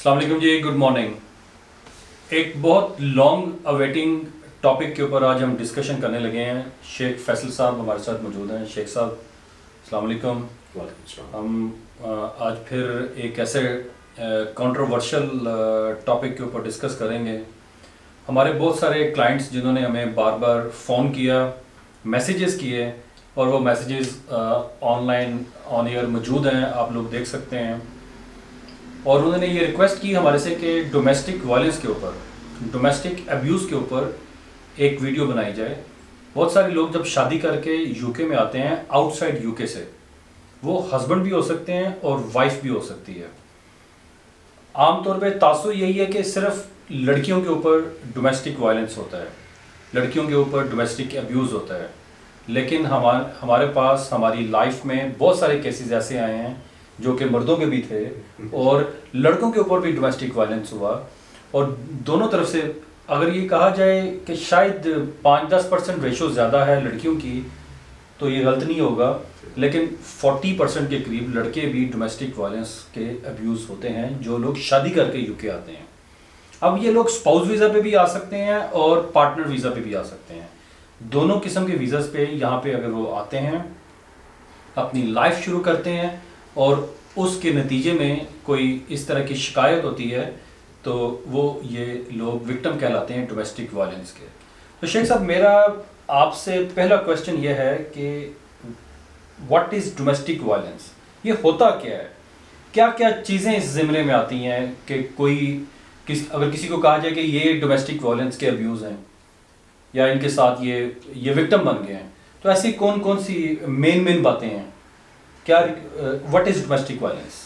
अस्सलाम वालेकुम जी, good morning. एक बहुत लॉन्ग अवेटिंग टॉपिक के ऊपर आज हम डिस्कशन करने लगे हैं। शेख फैसल साहब हमारे साथ मौजूद हैं। शेख साहब अस्सलाम वालेकुम। हम आज फिर एक ऐसे कंट्रोवर्शियल टॉपिक के ऊपर डिस्कस करेंगे। हमारे बहुत सारे क्लाइंट्स जिन्होंने हमें बार बार फ़ोन किया, मैसेजेस किए, और वो मैसेजेस ऑनलाइन ऑन एयर मौजूद हैं, आप लोग देख सकते हैं। और उन्होंने ये रिक्वेस्ट की हमारे से कि डोमेस्टिक वायलेंस के ऊपर, डोमेस्टिक अब्यूज़ के ऊपर एक वीडियो बनाई जाए। बहुत सारे लोग जब शादी करके यूके में आते हैं आउटसाइड यूके से, वो हस्बैंड भी हो सकते हैं और वाइफ भी हो सकती है। आमतौर पे तासुर यही है कि सिर्फ लड़कियों के ऊपर डोमेस्टिक वायलेंस होता है, लड़कियों के ऊपर डोमेस्टिक अब्यूज़ होता है। लेकिन हमारे पास हमारी लाइफ में बहुत सारे केसेस ऐसे आए हैं जो कि मर्दों के भी थे और लड़कों के ऊपर भी डोमेस्टिक वायलेंस हुआ। और दोनों तरफ से अगर ये कहा जाए कि शायद 5-10% रेशो ज़्यादा है लड़कियों की, तो ये गलत नहीं होगा, लेकिन 40% के करीब लड़के भी डोमेस्टिक वायलेंस के अब्यूज़ होते हैं जो लोग शादी करके यूके आते हैं। अब ये लोग स्पाउस वीज़ा पे भी आ सकते हैं और पार्टनर वीज़ा पे भी आ सकते हैं। दोनों किस्म के वीज़ाज़ पे यहाँ पे अगर वो आते हैं, अपनी लाइफ शुरू करते हैं और उसके नतीजे में कोई इस तरह की शिकायत होती है, तो वो ये लोग विक्टिम कहलाते हैं डोमेस्टिक वायलेंस के। तो शेख साहब, मेरा आपसे पहला क्वेश्चन ये है कि व्हाट इज़ डोमेस्टिक वायलेंस? ये होता क्या है? क्या क्या चीज़ें इस ज़िम्मे में आती हैं कि अगर किसी को कहा जाए कि ये डोमेस्टिक वायलेंस के अब्यूज़ हैं या इनके साथ ये विक्टिम बन गए हैं, तो ऐसी कौन कौन सी मेन बातें हैं? क्या what is domestic violence?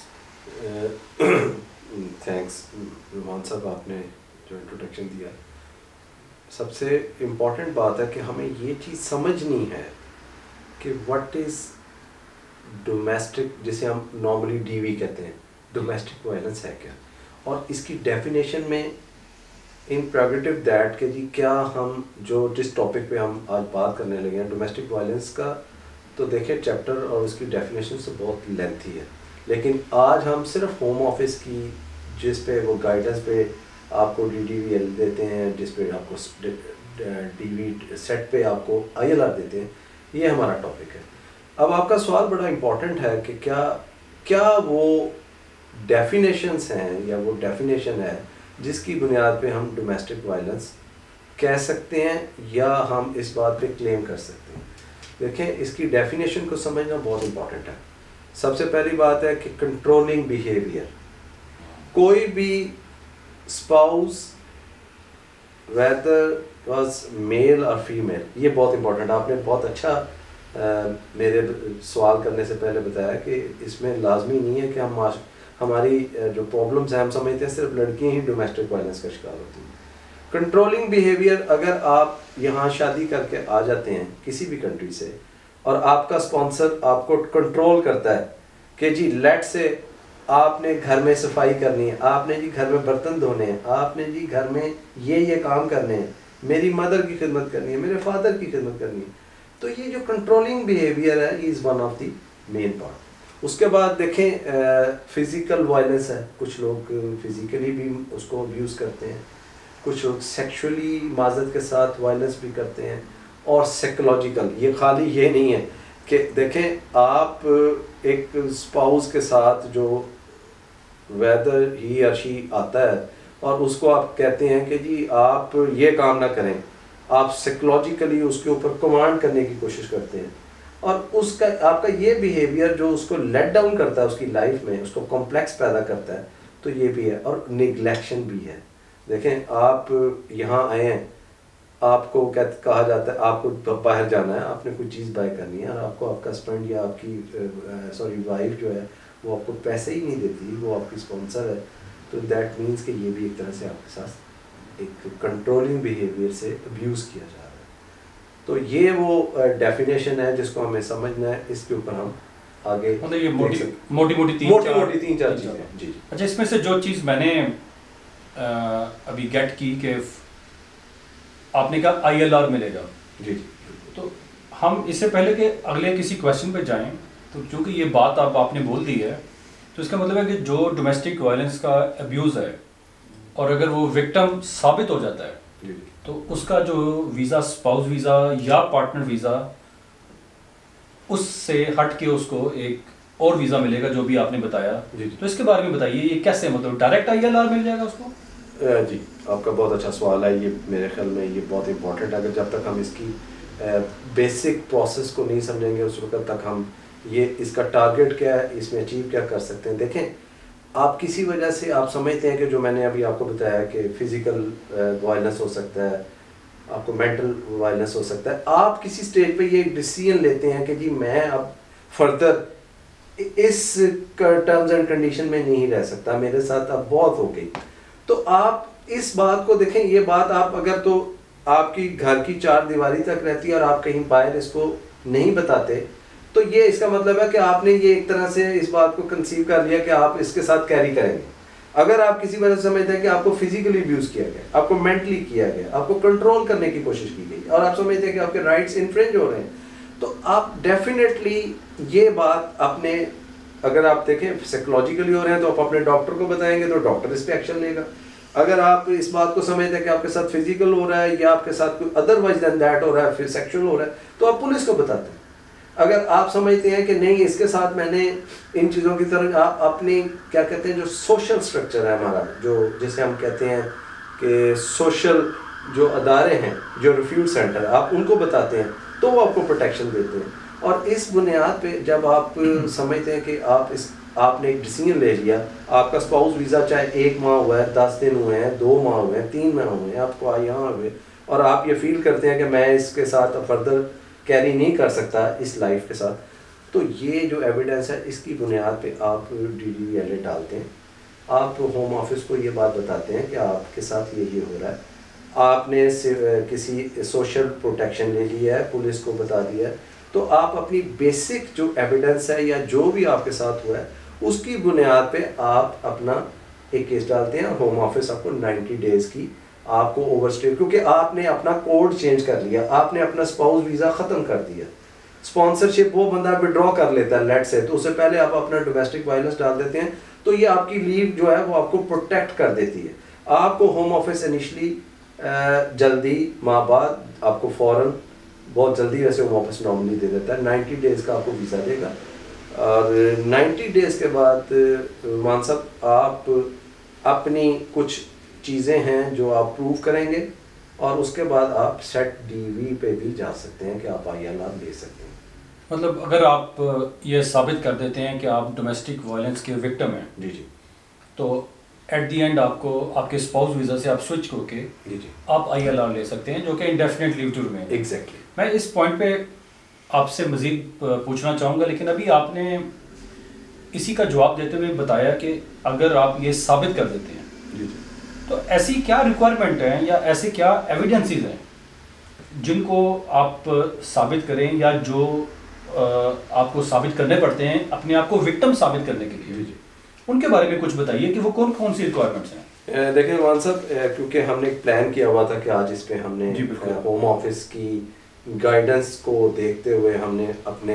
Thanks Ruman साहब, आपने जो इंट्रोडक्शन दिया। सबसे इम्पॉर्टेंट बात है कि हमें ये चीज़ समझनी है कि व्हाट इज़ डोमेस्टिक, जिसे हम नॉर्मली डीवी कहते हैं, डोमेस्टिक वायलेंस है क्या, और इसकी डेफिनेशन में इन प्रेरोगेटिव दैट कि जी क्या हम जो जिस टॉपिक पे हम आज बात करने लगे हैं डोमेस्टिक वायलेंस का, तो देखें चैप्टर और उसकी डेफिनेशन से बहुत लेंथी है। लेकिन आज हम सिर्फ होम ऑफिस की, जिस पे वो गाइडेंस पे आपको DDVL देते हैं, जिस पे आपको DV सेट पे आपको ILR देते हैं, ये हमारा टॉपिक है। अब आपका सवाल बड़ा इम्पोर्टेंट है कि क्या वो डेफिनेशंस हैं या वो डेफिनेशन है जिसकी बुनियाद पे हम डोमेस्टिक वायलेंस कह सकते हैं या हम इस बात पे क्लेम कर सकते हैं। देखें, इसकी डेफिनेशन को समझना बहुत इम्पोर्टेंट है। सबसे पहली बात है कि कंट्रोलिंग बिहेवियर, कोई भी स्पाउस वेदर वाज मेल और फीमेल, ये बहुत इम्पोर्टेंट है। आपने बहुत अच्छा मेरे सवाल करने से पहले बताया कि इसमें लाजमी नहीं है कि हमारी जो प्रॉब्लम्स हैं हम समझते हैं सिर्फ लड़कियां ही डोमेस्टिक वायलेंस का शिकार होती हैं। कंट्रोलिंग बिहेवियर, अगर आप यहाँ शादी करके आ जाते हैं किसी भी कंट्री से और आपका स्पॉन्सर आपको कंट्रोल करता है कि जी लेट से आपने घर में सफाई करनी है, आपने जी घर में बर्तन धोने हैं, आपने जी घर में ये काम करने हैं, मेरी मदर की खिदमत करनी है, मेरे फादर की खिदमत करनी है, तो ये जो कंट्रोलिंग बिहेवियर है is one of the main part. उसके बाद देखें फिज़िकल वायलेंस है, कुछ लोग फिज़िकली भी उसको अब्यूज़ करते हैं, कुछ लोग सेक्सुअली माज़रत के साथ वायलेंस भी करते हैं, और साइकोलॉजिकल। ये खाली ये नहीं है कि देखें आप एक स्पाउस के साथ जो वेदर ही और शी आता है और उसको आप कहते हैं कि जी आप ये काम ना करें, आप साइकोलॉजिकली उसके ऊपर कमांड करने की कोशिश करते हैं, और उसका आपका ये बिहेवियर जो उसको लेट डाउन करता है उसकी लाइफ में, उसको कॉम्प्लेक्स पैदा करता है, तो ये भी है। और निगलेक्शन भी है। देखें, आप यहाँ आए हैं, आपको कहा जाता है आपको बाहर जाना है, आपने कोई चीज़ बाय करनी है और आपको आपका हस्बैंड या आपकी वाइफ जो है वो आपको पैसे ही नहीं देती, वो आपकी स्पॉन्सर है, तो दैट मीन्स कि ये भी एक तरह से आपके साथ एक कंट्रोलिंग बिहेवियर से अब्यूज़ किया जा रहा है। तो ये वो डेफिनेशन है जिसको हमें समझना है, इसके ऊपर हम आगे मतलब ये मोटी तीन चार चीज़ें। जी। अच्छा, इसमें से जो चीज़ मैंने अभी गेट की कि आपने कहा ILR मिलेगा, जी, तो हम इससे पहले कि अगले किसी क्वेश्चन पे जाएं, तो चूंकि ये बात आपने बोल दी है, तो इसका मतलब है कि जो डोमेस्टिक वायलेंस का अब्यूज़ है और अगर वो विक्टिम साबित हो जाता है तो उसका जो वीज़ा, स्पाउस वीज़ा या पार्टनर वीज़ा, उससे हट के उसको एक और वीज़ा मिलेगा जो भी आपने बताया। तो इसके बारे में बताइए, ये कैसे, मतलब डायरेक्ट ILR मिल जाएगा उसको? जी, आपका बहुत अच्छा सवाल है। ये मेरे ख्याल में ये बहुत इंपॉर्टेंट है। अगर जब तक हम इसकी बेसिक प्रोसेस को नहीं समझेंगे उस वक्त तक हम ये इसका टारगेट क्या है, इसमें अचीव क्या कर सकते हैं। देखें, आप किसी वजह से आप समझते हैं कि जो मैंने अभी आपको बताया कि फिज़िकल वायलेंस हो सकता है, आपको मेंटल वायलेंस हो सकता है, आप किसी स्टेज पे ये डिसीजन लेते हैं कि जी मैं अब फर्दर इस टर्म्स एंड कंडीशन में नहीं रह सकता, मेरे साथ अब बहुत हो गई। तो आप इस बात को देखें, ये बात आप अगर तो आपकी घर की चार दीवारी तक रहती है और आप कहीं बाहर इसको नहीं बताते, तो ये इसका मतलब है कि आपने ये एक तरह से इस बात को कंसीव कर लिया कि आप इसके साथ कैरी करेंगे। अगर आप किसी वजह से समझते हैं कि आपको फिजिकली अब्यूज किया गया, आपको मेंटली किया गया, आपको कंट्रोल करने की कोशिश की गई और आप समझते हैं कि आपके राइट्स इन्फ्रिंज हो रहे हैं, तो आप डेफिनेटली ये बात अपने, अगर आप देखें साइकोलॉजिकली हो रहे हैं तो आप अपने डॉक्टर को बताएंगे तो डॉक्टर इस पर एक्शन लेगा। अगर आप इस बात को समझते हैं कि आपके साथ फिजिकल हो रहा है या आपके साथ कोई अदरवाइज देन दैट हो रहा है, फिर सेक्सुअल हो रहा है, तो आप पुलिस को बताते हैं। अगर आप समझते हैं कि नहीं इसके साथ मैंने इन चीज़ों की तरह, आप अपनी क्या कहते हैं जो सोशल स्ट्रक्चर है हमारा, जो जिसे हम कहते हैं कि सोशल जो अदारे हैं, जो रिफ्यूज सेंटर, आप उनको बताते हैं तो वो आपको प्रोटेक्शन देते हैं। और इस बुनियाद पे जब आप समझते हैं कि आपने एक डिसीजन ले लिया, आपका स्पाउस वीज़ा चाहे 1 माह हुआ है, 10 दिन हुए हैं, 2 माह हुए हैं, 3 माह हुए हैं, आपको यहाँ हुए और आप ये फील करते हैं कि मैं इसके साथ फर्दर कैरी नहीं कर सकता इस लाइफ के साथ, तो ये जो एविडेंस है इसकी बुनियाद पे आप DDLA डालते हैं। आप होम ऑफिस को ये बात बताते हैं कि आपके साथ ये हो रहा है, आपने किसी सोशल प्रोटेक्शन ले लिया है, पुलिस को बता दिया है, तो आप अपनी बेसिक जो एविडेंस है या जो भी आपके साथ हुआ है उसकी बुनियाद पे आप अपना एक केस डालते हैं। होम ऑफिस आपको 90 डेज़ की आपको ओवरस्टे, क्योंकि आपने अपना कोड चेंज कर लिया, आपने अपना स्पाउस वीज़ा ख़त्म कर दिया, स्पॉन्सरशिप वो बंदा विड्रॉ कर लेता है लेट से, तो उससे पहले आप अपना डोमेस्टिक वायलेंस डाल देते हैं, तो ये आपकी लीव जो है वो आपको प्रोटेक्ट कर देती है। आपको होम ऑफिस इनिशली जल्दी माह बाद आपको फ़ौरन बहुत जल्दी वैसे होम ऑफिस नॉर्मली दे देता है, 90 डेज़ का आपको वीज़ा देगा और 90 डेज़ के बाद मान साहब आप अपनी कुछ चीज़ें हैं जो आप प्रूव करेंगे और उसके बाद आप सेट DV पे भी जा सकते हैं कि आप ILR ले सकते हैं। मतलब अगर आप ये साबित कर देते हैं कि आप डोमेस्टिक वायलेंस के विक्टिम हैं, जी जी, तो एट दी एंड आपको आपके स्पाउस वीज़ा से आप स्विच करके जी जी आप ILR ले सकते हैं, जो कि indefinite leave to remain. Exactly. मैं इस पॉइंट पे आपसे मज़ीद पूछना चाहूँगा, लेकिन अभी आपने इसी का जवाब देते हुए बताया कि अगर आप ये साबित कर देते हैं, जी जी, तो ऐसी क्या रिक्वायरमेंट है या ऐसे क्या एविडेंसेस हैं जिनको आप साबित करें या जो आपको साबित करने पड़ते हैं अपने आप को विक्टिम साबित करने के लिए, जी जी, उनके बारे में कुछ बताइए कि वो कौन कौन सी रिक्वायरमेंट्स हैं। देखिए मान साहब, क्योंकि हमने एक प्लान किया हुआ था कि आज इस पे हमने होम ऑफिस की गाइडेंस को देखते हुए हमने अपने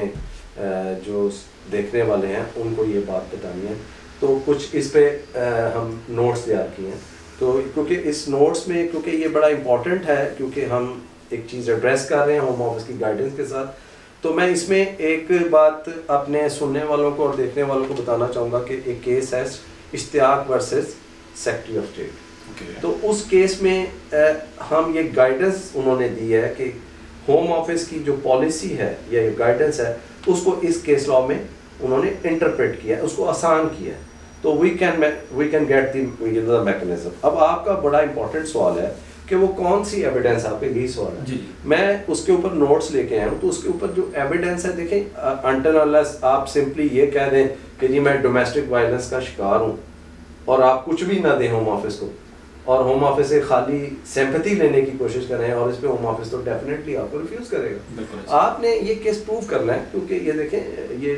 जो देखने वाले हैं उनको ये बात बतानी है, तो कुछ इस पे हम नोट्स तैयार किए हैं। तो क्योंकि इस नोट्स में, क्योंकि ये बड़ा इम्पोर्टेंट है, क्योंकि हम एक चीज़ एड्रेस कर रहे हैं होम ऑफिस की गाइडेंस के साथ, तो मैं इसमें एक बात अपने सुनने वालों को और देखने वालों को बताना चाहूँगा कि एक केस है Ishtiaq versus secretary of state. तो उस केस में हम ये गाइडेंस उन्होंने दी है कि होम ऑफिस की जो पॉलिसी है या ये गाइडेंस है उसको इस केस लॉ में उन्होंने इंटरप्रेट किया है, उसको आसान किया है, तो we can get the mechanism. अब आपका बड़ा इंपॉर्टेंट सवाल है कि वो कौन सी एविडेंस, आपके यही सवाल है जी। मैं उसके ऊपर नोट्स लेके आया हूँ, तो उसके ऊपर जो एविडेंस है, देखें अनटिल अनलेस आप सिंपली ये कह दें कि जी मैं डोमेस्टिक वायलेंस का शिकार हूँ और आप कुछ भी ना दें होम ऑफिस को और होम ऑफिस से खाली सिंपैथी लेने की कोशिश करें और इस पे होम ऑफिस तो डेफिनेटली आपको रिफ्यूज़ करेगा। आपने ये केस प्रूव करना है, क्योंकि ये देखें ये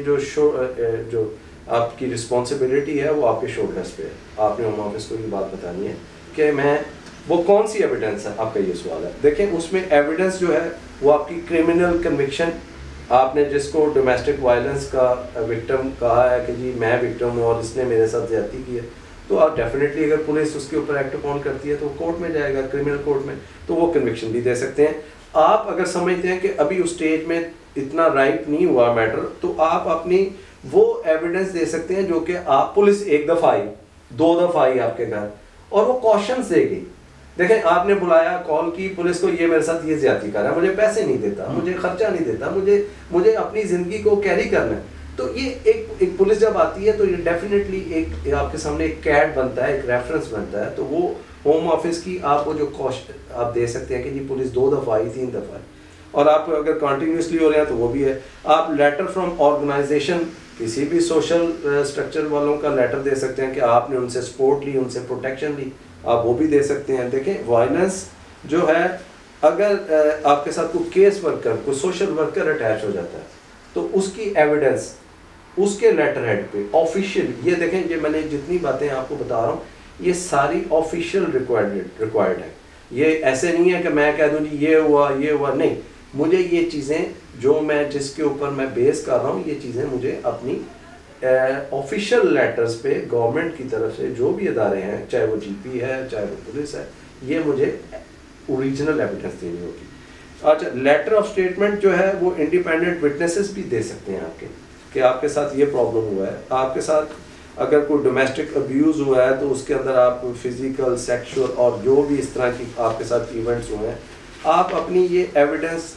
जो आपकी रिस्पॉन्सिबिलिटी है वो आपके शोल्डर्स पे है। आपने होम ऑफिस को ये बात बतानी है कि मैं वो कौन सी एविडेंस है, आपका ये सवाल है। देखें उसमें एविडेंस जो है वो आपकी क्रिमिनल कन्विक्शन आपने जिसको डोमेस्टिक वायलेंस का विक्टिम कहा है कि जी मैं विक्टिम हूँ और इसने मेरे साथ ज्यादती की है, तो आप डेफिनेटली अगर पुलिस उसके ऊपर एक्ट ऑन करती है तो कोर्ट में जाएगा, क्रिमिनल कोर्ट में, तो वो कन्विक्शन भी दे सकते हैं। आप अगर समझते हैं कि अभी उस स्टेज में इतना राइट नहीं हुआ मैटर, तो आप अपनी वो एविडेंस दे सकते हैं जो कि आप पुलिस एक दफ़ा आई, 2 दफ़ा आई आपके घर और वो क्वेश्चंस देगी। देखें, आपने बुलाया, कॉल की पुलिस को, ये मेरे साथ ये ज्यादती कर रहा है, मुझे पैसे नहीं देता, मुझे खर्चा नहीं देता, मुझे अपनी ज़िंदगी को कैरी करना है, तो ये एक पुलिस जब आती है तो ये डेफिनेटली एक आपके सामने एक कैड बनता है, एक रेफरेंस बनता है। तो वो होम ऑफिस की आप वो जो कॉस्ट आप दे सकते हैं कि जी पुलिस 2 दफ़ा आई, 3 दफ़ा आई, और आप अगर कंटिन्यूसली हो रहे हैं तो वो भी है। आप लेटर फ्रॉम ऑर्गेनाइजेशन, किसी भी सोशल स्ट्रक्चर वालों का लेटर दे सकते हैं कि आपने उनसे सपोर्ट ली, उनसे प्रोटेक्शन ली, आप वो भी दे सकते हैं। देखें, वायलेंस जो है, अगर आपके साथ कोई केस वर्कर, कोई सोशल वर्कर अटैच हो जाता है तो उसकी एविडेंस उसके लेटर हेड पे ऑफिशियल, ये देखें, ये मैंने जितनी बातें आपको बता रहा हूँ ये सारी ऑफिशियल रिक्वायर्ड है। ये ऐसे नहीं है कि मैं कह दूँ जी ये हुआ नहीं, मुझे ये चीज़ें जो मैं जिसके ऊपर मैं बेस कर रहा हूँ, ये चीज़ें मुझे अपनी ऑफिशियल लेटर्स पे गवर्नमेंट की तरफ से जो भी अदारे हैं, चाहे वो जीपी है, चाहे वो पुलिस है, ये मुझे ओरिजिनल एविडेंस देनी होगी। अच्छा, लेटर ऑफ स्टेटमेंट जो है वो इंडिपेंडेंट विटनेसेस भी दे सकते हैं आपके, कि आपके साथ ये प्रॉब्लम हुआ है, आपके साथ अगर कोई डोमेस्टिक अब्यूज़ हुआ है तो उसके अंदर आप फिजिकल, सेक्सुअल और जो भी इस तरह की आपके साथ इवेंट्स हुए हैं, आप अपनी ये एविडेंस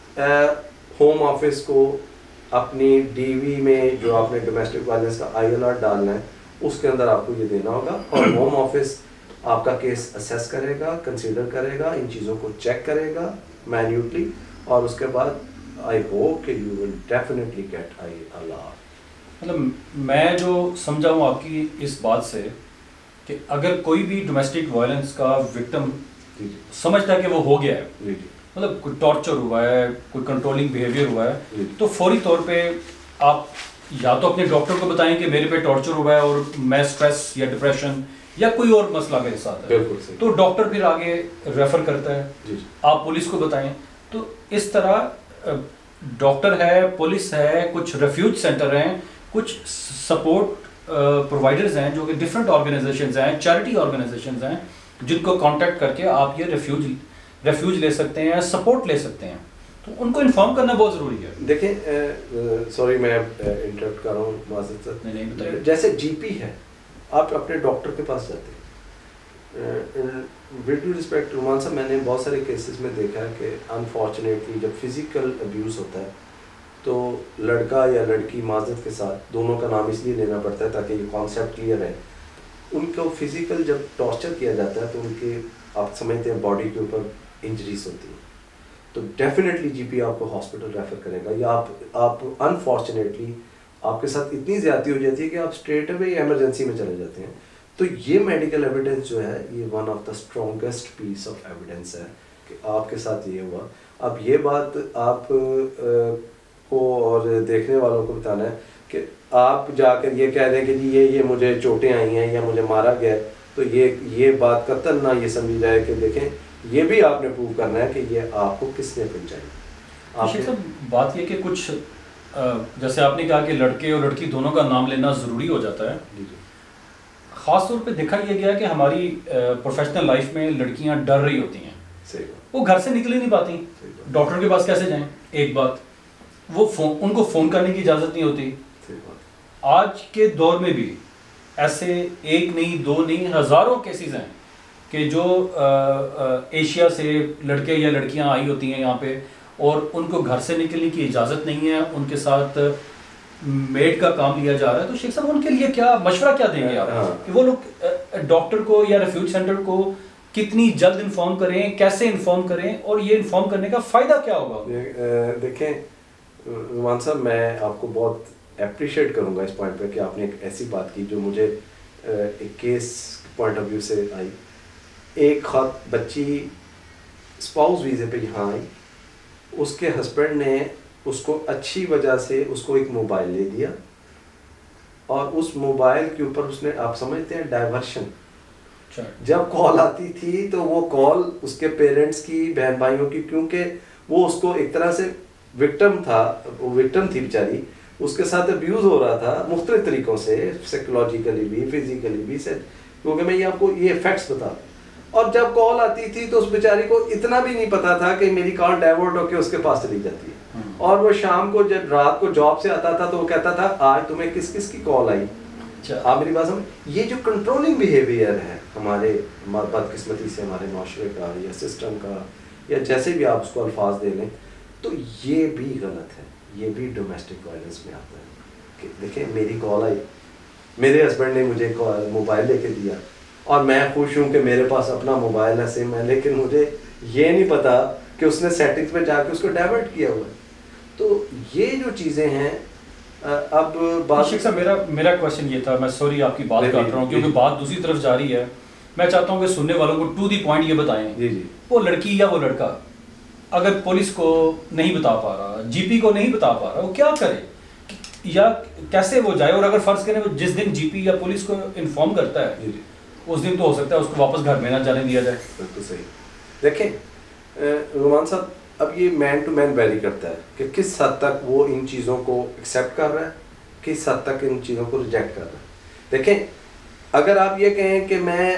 होम ऑफिस को अपनी डीवी में जो आपने डोमेस्टिक वायलेंस का ILR डालना है उसके अंदर आपको ये देना होगा, और होम ऑफिस आपका केस असेस करेगा, कंसीडर करेगा, इन चीज़ों को चेक करेगा मैन्यूटली, और उसके बाद आई होप कि you will definitely get ILR। मतलब मैं जो समझा हूँ आपकी इस बात से कि अगर कोई भी डोमेस्टिक वायलेंस का विक्टिम समझता है कि वो हो गया है, मतलब कोई टॉर्चर हुआ है, कोई कंट्रोलिंग बिहेवियर हुआ है, तो फौरी तौर पे आप या तो अपने डॉक्टर को बताएं कि मेरे पे टॉर्चर हुआ है और मैं स्ट्रेस या डिप्रेशन या कोई और मसला मेरे साथ है, तो डॉक्टर फिर आगे रेफर करता है, आप पुलिस को बताएं। तो इस तरह डॉक्टर है, पुलिस है, कुछ रेफ्यूज सेंटर हैं, कुछ सपोर्ट प्रोवाइडर्स हैं जो कि डिफरेंट ऑर्गेनाइजेशंस हैं, चैरिटी ऑर्गेनाइजेशंस हैं, जिनको कांटेक्ट करके आप ये रेफ्यूज ले सकते हैं, सपोर्ट ले सकते हैं। तो उनको इन्फॉर्म करना बहुत ज़रूरी है। देखें, सॉरी मैं इंटरप्ट कर रहा हूँ माज़रत सर, नहीं बताइए। जैसे जीपी है, आप अपने डॉक्टर के पास जाते हैं, विद डू रिस्पेक्ट रुमान साहब, मैंने बहुत सारे केसेस में देखा है कि अनफॉर्चुनेटली जब फिज़िकल अब्यूज़ होता है तो लड़का या लड़की माज़रत के साथ, दोनों का नाम इसलिए लेना पड़ता है ताकि ये कॉन्सेप्ट क्लियर है, उनको फिज़िकल जब टॉर्चर किया जाता है तो उनके, आप समझते हैं, बॉडी के ऊपर इंजरीज होती हैं, तो डेफिनेटली जीपी आपको हॉस्पिटल रेफर करेगा, या आप अनफॉर्चुनेटली आपके साथ इतनी ज़्यादती हो जाती है कि आप स्ट्रेट अवे इमरजेंसी में चले जाते हैं। तो ये मेडिकल एविडेंस जो है, ये one of the strongest piece of evidence है कि आपके साथ ये हुआ। अब ये बात आप को और देखने वालों को बताना है कि आप जाकर ये कह दें कि जी ये मुझे चोटें आई हैं या मुझे मारा गया, तो ये बात कतई ना ये समझी जाए कि देखें, ये भी आपने प्रूव करना है कि ये आपको किसने पहुंचाई। बात ये कि कुछ जैसे आपने कहा कि लड़के और लड़की दोनों का नाम लेना ज़रूरी हो जाता है। ख़ास तौर पे देखा यह गया कि हमारी प्रोफेशनल लाइफ में लड़कियां डर रही होती हैं, वो घर से निकल ही नहीं पाती, डॉक्टर के पास कैसे जाएं, एक बात, वो उनको फ़ोन करने की इजाज़त नहीं होती। आज के दौर में भी ऐसे एक नहीं, दो नहीं, हज़ारों केसेस हैं कि जो एशिया से लड़के या लड़कियां आई होती हैं यहाँ पे, और उनको घर से निकलने की इजाज़त नहीं है, उनके साथ मेड का काम लिया जा रहा है। तो शेख साहब, उनके लिए क्या मशवरा क्या देंगे आप कि वो लोग डॉक्टर को या रेफ्यूज सेंटर को कितनी जल्द इन्फॉर्म करें, कैसे इन्फॉर्म करें, और ये इन्फॉर्म करने का फ़ायदा क्या होगा? देखें रुमान साहब, मैं आपको बहुत अप्रिशिएट करूँगा इस पॉइंट पे कि आपने एक ऐसी बात की जो मुझे एक केस पॉइंट ऑफ व्यू से आई। एक बच्ची स्पाउस वीज़े पे यहाँ आई, उसके हस्बैंड ने उसको अच्छी वजह से उसको एक मोबाइल ले दिया, और उस मोबाइल के ऊपर उसने, आप समझते हैं, डाइवर्शन, जब कॉल आती थी तो वो कॉल उसके पेरेंट्स की, बहन भाइयों की, क्योंकि वो उसको एक तरह से विक्टिम था, वो विक्टिम थी बेचारी, उसके साथ अब्यूज़ हो रहा था मुख्तलिफ तरीक़ों से, साइकोलॉजिकली भी, फिजिकली भी से, क्योंकि मैं ये आपको ये फैक्ट्स बता। और जब कॉल आती थी तो उस बेचारी को इतना भी नहीं पता था कि मेरी कॉल डाइवर्ट होकर उसके पास चली जाती है। और वो शाम को जब रात को जॉब से आता था तो वो कहता था आज तुम्हें किस किस की कॉल आई। आप मेरी बात समझ, ये जो कंट्रोलिंग बिहेवियर है हमारे बदकिस्मती से हमारे माशरे का या सिस्टम का या जैसे भी आप उसको अल्फाज दे लें, तो ये भी गलत है, ये भी डोमेस्टिक वायलेंस में आता है। कि देखें मेरी कॉल आई, मेरे हस्बैंड ने मुझे मोबाइल लेके दिया और मैं खुश हूँ कि मेरे पास अपना मोबाइल है, सिम है, लेकिन मुझे ये नहीं पता कि उसने सेटिंग्स में जाके उसको डाइवर्ट किया हुआ है। तो ये जो चीज़ें हैं अब बात शेख साहब, मेरा क्वेश्चन ये था, मैं सॉरी आपकी बात काट रहा हूँ क्योंकि बात दूसरी तरफ जा रही है। मैं चाहता हूँ कि सुनने वालों को टू दी पॉइंट ये बताएं, वो लड़की या वो लड़का अगर पुलिस को नहीं बता पा रहा, जीपी को नहीं बता पा रहा, वो क्या करे या कैसे वो जाए? और अगर फर्ज करें जिस दिन जीपी या पुलिस को इन्फॉर्म करता है उस दिन तो हो सकता है उसको वापस घर में ना जाने दिया जाए। बिल्कुल सही। देखें रुमान साहब, अब ये मैन टू मैन वेरी करता है कि किस हद तक वो इन चीज़ों को एक्सेप्ट कर रहा है, किस हद तक इन चीज़ों को रिजेक्ट कर रहा है। देखें अगर आप ये कहें कि मैं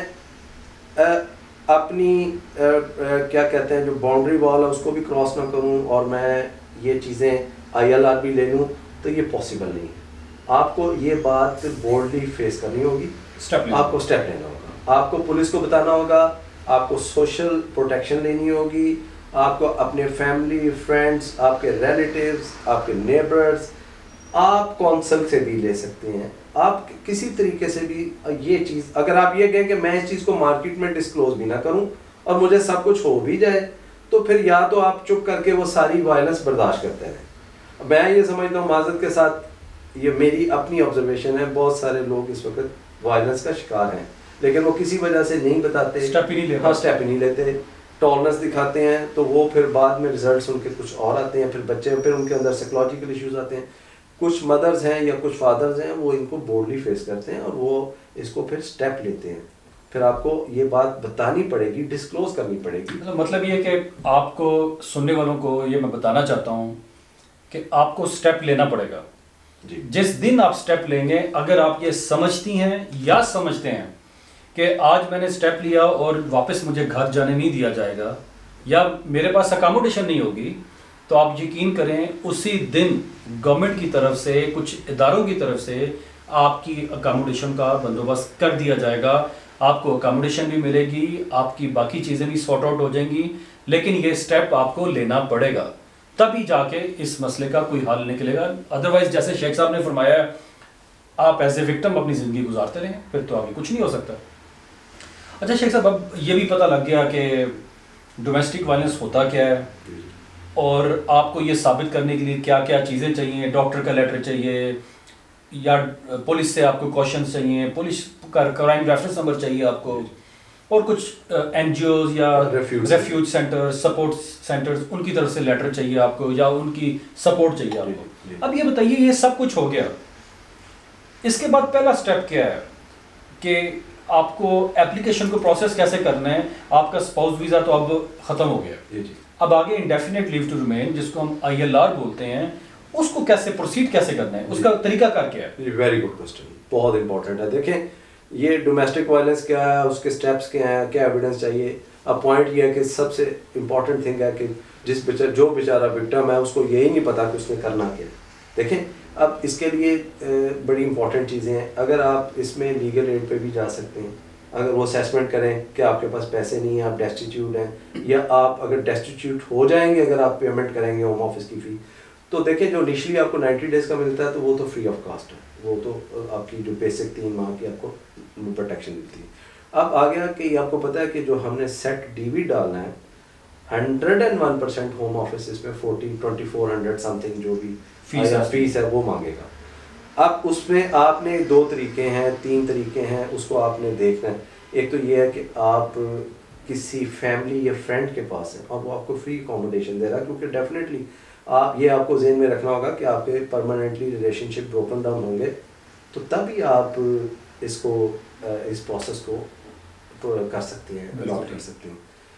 अपनी क्या कहते हैं जो बाउंड्री वॉल है उसको भी क्रॉस ना करूं और मैं ये चीज़ें ILR भी ले लूं, तो ये पॉसिबल नहीं है। आपको ये बात बोल्डली फेस करनी होगी, आपको स्टेप लेना होगा, आपको पुलिस को बताना होगा, आपको सोशल प्रोटेक्शन लेनी होगी, आपको अपने फैमिली फ्रेंड्स, आपके रिलेटिव्स, आपके नेबर्स, आप कौंसल से भी ले सकते हैं, आप किसी तरीके से भी ये चीज़, अगर आप ये कहें कि मैं इस चीज़ को मार्केट में डिस्क्लोज भी ना करूं और मुझे सब कुछ हो भी जाए, तो फिर या तो आप चुप करके वो सारी वायलेंस बर्दाश्त करते हैं। मैं ये समझता हूँ माजरत के साथ, ये मेरी अपनी ऑब्जर्वेशन है, बहुत सारे लोग इस वक्त वायलेंस का शिकार हैं लेकिन वो किसी वजह से नहीं बताते, स्टेप ही नहीं लेते। हाँ, स्टेप ही नहीं लेते, टॉलरेंस दिखाते हैं, तो वो फिर बाद में रिजल्ट्स उनके कुछ और आते हैं, फिर बच्चे, फिर उनके अंदर साइकोलॉजिकल इश्यूज आते हैं। कुछ मदर्स हैं या कुछ फादर्स हैं वो इनको बोल्डली फेस करते हैं और वो इसको फिर स्टेप लेते हैं। फिर आपको ये बात बतानी पड़ेगी, डिस्क्लोज करनी पड़ेगी। मतलब ये कि आपको सुनने वालों को ये मैं बताना चाहता हूँ कि आपको स्टेप लेना पड़ेगा जी। जिस दिन आप स्टेप लेंगे, अगर आप ये समझती हैं या समझते हैं कि आज मैंने स्टेप लिया और वापस मुझे घर जाने नहीं दिया जाएगा या मेरे पास अकोमोडेशन नहीं होगी, तो आप यकीन करें उसी दिन गवर्नमेंट की तरफ से, कुछ इदारों की तरफ से आपकी अकोमोडेशन का बंदोबस्त कर दिया जाएगा। आपको अकोमोडेशन भी मिलेगी, आपकी बाकी चीज़ें भी सॉर्ट आउट हो जाएंगी, लेकिन ये स्टेप आपको लेना पड़ेगा, तभी जाके इस मसले का कोई हल निकलेगा। अदरवाइज जैसे शेख साहब ने फरमाया, आप एज ए विक्टिम अपनी ज़िंदगी गुजारते रहें, फिर तो आगे कुछ नहीं हो सकता। अच्छा शेख साहब, अब ये भी पता लग गया कि डोमेस्टिक वायलेंस होता क्या है और आपको ये साबित करने के लिए क्या क्या चीज़ें चाहिए। डॉक्टर का लेटर चाहिए या पुलिस से आपको क्वेश्चन चाहिए, पुलिस का क्राइम रेफरेंस नंबर चाहिए आपको, और कुछ NGOs या रेफ्यूज सेंटर, सपोर्ट सेंटर्स, उनकी तरफ से लेटर चाहिए आपको या उनकी सपोर्ट चाहिए आपको। अब ये बताइए, ये सब कुछ हो गया, इसके बाद पहला स्टेप क्या है कि आपको एप्लीकेशन को प्रोसेस कैसे करना है। आपका स्पाउस वीज़ा तो अब ख़त्म हो गया, अब आगे इंडेफिनेट लीव टू रिमेन जिसको हम ILR बोलते हैं, उसको कैसे प्रोसीड कैसे करना है, उसका तरीका क्या है? वेरी गुड क्वेश्चन, बहुत इंपॉर्टेंट है। देखें ये डोमेस्टिक वायलेंस क्या है, उसके स्टेप्स क्या हैं, क्या एविडेंस चाहिए। अब पॉइंट ये है कि सबसे इम्पॉर्टेंट थिंग है कि जो बेचारा विक्टिम है उसको यही नहीं पता कि उसने करना क्या है। देखें अब इसके लिए बड़ी इंपॉर्टेंट चीज़ें हैं। अगर आप इसमें लीगल एड पे भी जा सकते हैं, अगर वो असेसमेंट करें कि आपके पास पैसे नहीं हैं, आप डेस्टिट्यूट हैं, या आप अगर डेस्टिट्यूट हो जाएंगे अगर आप पेमेंट करेंगे होम ऑफिस की फ़ी, तो देखें जो इनिशियली आपको 90 डेज़ का मिलता है तो वो तो फ्री ऑफ कॉस्ट है, वो तो आपकी जो बेसिक 3 माह की आपको प्रोटेक्शन मिलती है। अब आ गया कि आपको पता है कि जो हमने सेट DV डालना है 101% होम ऑफिस इसमें 2400 समथिंग जो भी फीस है वो मांगेगा। अब उसमें आपने 2 तरीके हैं, 3 तरीके हैं, उसको आपने देखना है। एक तो ये है कि आप किसी फैमिली या फ्रेंड के पास हैं और वो आपको फ्री अकोमोडेशन दे रहा है, क्योंकि डेफिनेटली आप ये आपको ज़हन में रखना होगा कि आपके परमानेंटली रिलेशनशिप ब्रोकन डाउन होंगे, तो तभी आप इसको इस प्रोसेस को कर सकते हैं, अडॉप्ट कर सकते हैं।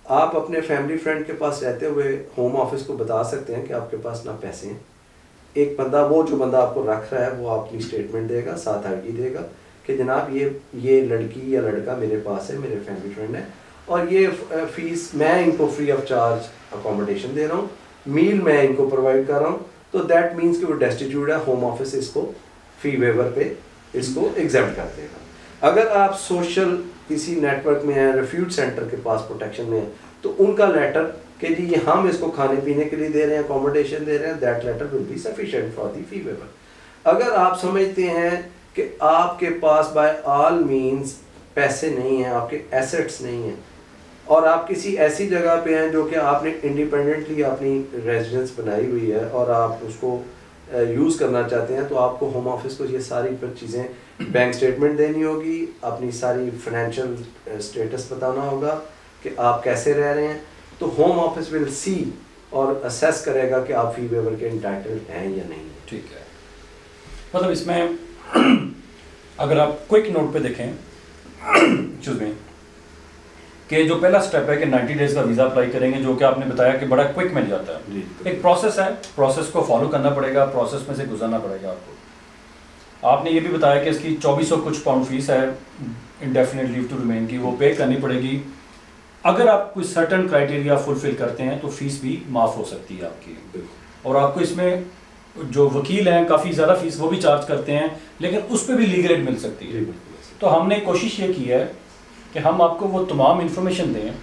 आप अपने फैमिली फ्रेंड के पास रहते हुए होम ऑफिस को बता सकते हैं कि आपके पास ना पैसे हैं। एक बंदा, वो जो बंदा आपको रख रहा है, वो अपनी स्टेटमेंट देगा, साथ आईडी देगा कि जनाब ये लड़की या लड़का मेरे पास है, मेरे फैमिली फ्रेंड है, और ये फीस मैं इनको फ्री ऑफ चार्ज अकोमोडेशन दे रहा हूँ, मील मैं इनको प्रोवाइड कर रहा हूँ। तो दैट मीन्स कि वो डेस्टिट्यूट है, होम ऑफिस इसको फी वेवर पे इसको एग्जेम्प्ट कर देगा। अगर आप सोशल किसी नेटवर्क में है, रेफ्यूज सेंटर के पास प्रोटेक्शन में है, तो उनका लेटर कि जी हम इसको खाने पीने के लिए दे रहे हैं, अकोमोडेशन दे रहे हैं, that letter will be sufficient for the fee waiver. अगर आप समझते हैं कि आपके पास बाय ऑल मीन्स पैसे नहीं हैं, आपके एसेट्स नहीं हैं, और आप किसी ऐसी जगह पे हैं जो कि आपने इंडिपेंडेंटली अपनी रेजिडेंस बनाई हुई है और आप उसको यूज़ करना चाहते हैं, तो आपको होम ऑफिस को ये सारी चीज़ें, बैंक स्टेटमेंट देनी होगी, अपनी सारी फाइनेंशियल स्टेटस बताना होगा कि आप कैसे रह रहे हैं। तो होम ऑफिस विल सी और असेस करेगा कि आप फी वेवर के इंटाइटल्ड हैं या नहीं। ठीक है, मतलब इसमें अगर आप क्विक नोट पे देखें एक्सक्यूज मी, कि जो पहला स्टेप है कि 90 डेज का वीज़ा अप्लाई करेंगे, जो कि आपने बताया कि बड़ा क्विक मिल जाता है। एक प्रोसेस है, प्रोसेस को फॉलो करना पड़ेगा, प्रोसेस में से गुजरना पड़ेगा आपको। आपने ये भी बताया कि इसकी 2400 कुछ पाउंड फीस है इंडेफिनिट लीव टू रिमेन की, वो पे करनी पड़ेगी। अगर आप कोई सर्टन क्राइटेरिया फुलफिल करते हैं तो फीस भी माफ़ हो सकती है आपकी, और आपको इसमें जो वकील हैं काफ़ी ज़्यादा फीस वो भी चार्ज करते हैं, लेकिन उस पर भी लीगल एड मिल सकती है। तो हमने कोशिश ये की है कि हम आपको वो तमाम इन्फॉर्मेशन दें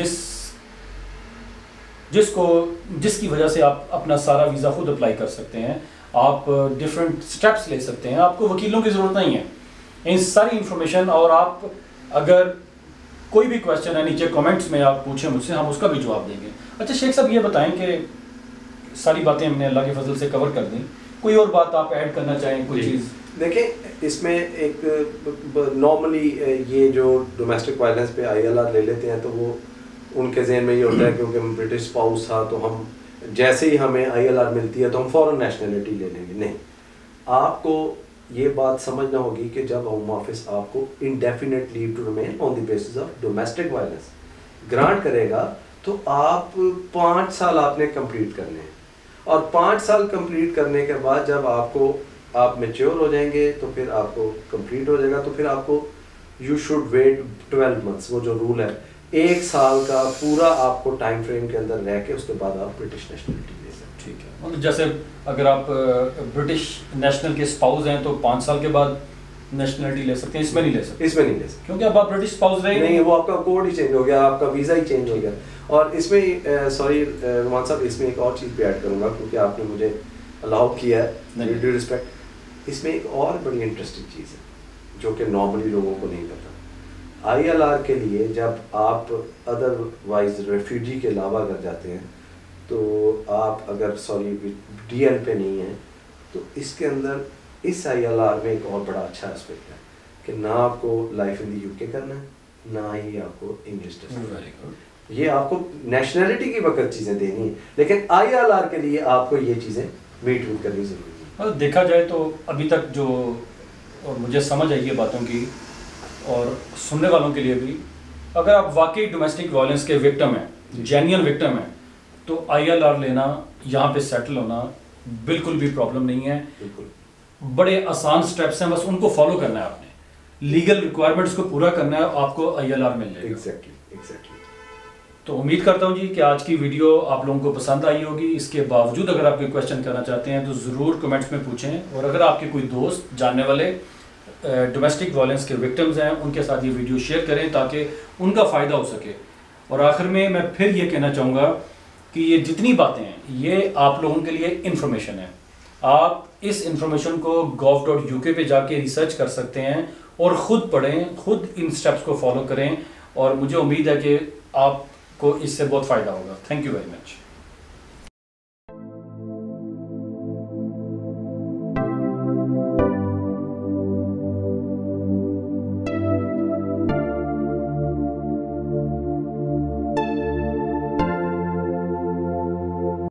जिसकी वजह से आप अपना सारा वीज़ा खुद अप्लाई कर सकते हैं, आप डिफरेंट स्टेप्स ले सकते हैं, आपको वकीलों की ज़रूरत नहीं है। इन सारी इन्फॉर्मेशन, और आप अगर कोई भी क्वेश्चन है नीचे कमेंट्स में आप पूछें मुझसे, हम उसका भी जवाब देंगे। अच्छा शेख साहब, ये बताएं कि सारी बातें हमने अल्लाह के फजल से कवर कर दी, कोई और बात आप ऐड करना चाहें, कोई चीज़? देखें, इसमें एक नॉर्मली ये जो डोमेस्टिक वायलेंस पे ILR ले लेते हैं, तो वो उनके जहन में ये होता है क्योंकि हम ब्रिटिश स्पाउस था तो हम जैसे ही हमें ILR मिलती है तो हम फ़ौरन नेशनलिटी ले लेंगे। नहीं, आपको ये बात समझना होगी कि जब होम ऑफिस आपको indefinite leave to remain on the basis of domestic violence grant करेगा, तो आप 5 साल आपने कंप्लीट करने हैं, और 5 साल कंप्लीट करने के बाद जब आप मैच्योर हो जाएंगे तो फिर आपको कंप्लीट हो जाएगा, तो फिर आपको यू शुड वेट 12 मंथ्स, वो जो रूल है 1 साल का पूरा आपको टाइम फ्रेम के अंदर रह के उसके बाद आप ब्रिटिश नेशनलिटी ले सकते हैं। ठीक है, मतलब जैसे अगर आप ब्रिटिश नेशनल के स्पाउस हैं तो 5 साल के बाद नेशनलिटी ले सकते हैं, इसमें नहीं ले सकते? इसमें नहीं ले सकते, क्योंकि अब आप ब्रिटिश स्पाउस रहे नहीं, वो आपका कोड ही चेंज हो गया, आपका वीज़ा ही चेंज हो गया। और इसमें सॉरी रुमान साहब, इसमें एक और चीज़ भी ऐड करूँगा क्योंकि आपने मुझे अलाउ किया है, विद ड्यू रिस्पेक्ट। इसमें एक और बड़ी इंटरेस्टिंग चीज़ है जो कि नॉर्मली लोगों को नहीं पता। ILR के लिए जब आप अदरवाइज रेफ्यूजी के अलावा अगर जाते हैं, तो आप अगर DL पे नहीं हैं, तो इसके अंदर इस ILR में एक और बड़ा अच्छा एस्पेक्ट है कि ना आपको लाइफ इन द UK करना है, ना ही आपको इंग्लिश टेस्ट। ये आपको नेशनलिटी की वक्त चीज़ें देनी है, लेकिन ILR के लिए आपको ये चीज़ें मीट करनी ज़रूरी है। देखा जाए तो अभी तक जो, और मुझे समझ आई है बातों की, और सुनने वालों के लिए भी, अगर आप वाकई डोमेस्टिक वायलेंस के विक्टिम हैं, जेन्युइन विक्टिम हैं, तो ILR लेना, यहाँ पे सेटल होना बिल्कुल भी प्रॉब्लम नहीं है। बिल्कुल बड़े आसान स्टेप्स हैं, बस उनको फॉलो करना है आपने, लीगल रिक्वायरमेंट्स को पूरा करना है, आपको ILR मिल जाएगा। एग्जैक्टली। तो उम्मीद करता हूँ जी कि आज की वीडियो आप लोगों को पसंद आई होगी। इसके बावजूद अगर आप कोई क्वेश्चन करना चाहते हैं तो ज़रूर कमेंट्स में पूछें, और अगर आपके कोई दोस्त जानने वाले डोमेस्टिक वायलेंस के विक्टिम्स हैं, उनके साथ ये वीडियो शेयर करें ताकि उनका फ़ायदा हो सके। और आखिर में मैं फिर ये कहना चाहूँगा कि ये जितनी बातें हैं ये आप लोगों के लिए इन्फॉर्मेशन है। आप इस इन्फॉर्मेशन को gov.uk पे जाके रिसर्च कर सकते हैं और ख़ुद पढ़ें, ख़ुद इन स्टेप्स को फॉलो करें, और मुझे उम्मीद है कि आपको इससे बहुत फ़ायदा होगा। Thank you very much.